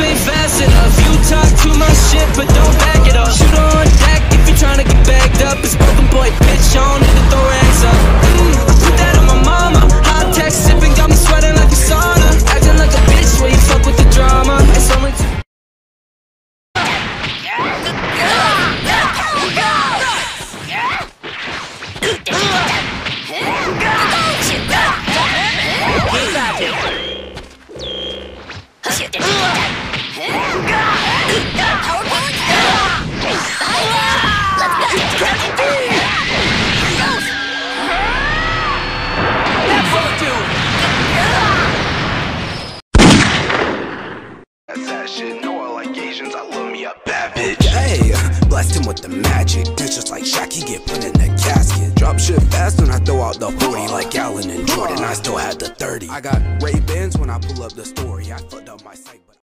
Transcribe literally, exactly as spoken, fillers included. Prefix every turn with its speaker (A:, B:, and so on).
A: ain't fast enough. You talk too much shit, but don't back it up. Shoot on deck if you're trying to get bagged up. It's broken boy, bitch, on need to throw hands up. Mm, put that on my mama. Hot tech sipping got me sweating like a sauna. Acting like a bitch when you fuck with the drama. It's only two.
B: Blessed him with the magic. It's just like Shaq, he get put in a casket. Drop shit fast when I throw out the forty. Like Allen and Jordan, I still had the thirty. I got Ray-Bans when I pull up the story. I fucked up my sight.